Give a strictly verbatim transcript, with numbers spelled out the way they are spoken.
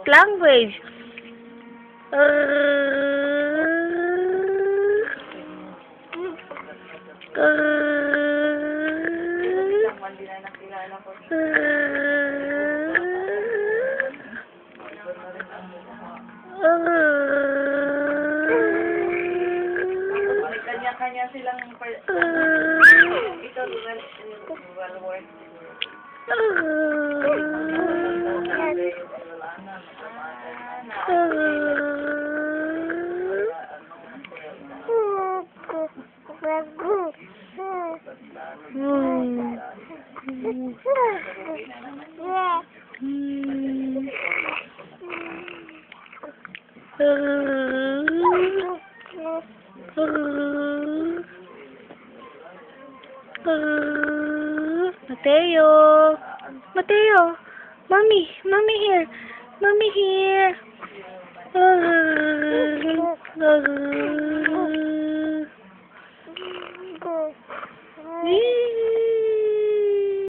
language. Uh, uh, kanya-kanya silang uh, ito dual dual word. Mateo, Mateo, mommy, mommy here, mommy here. Uh, uh,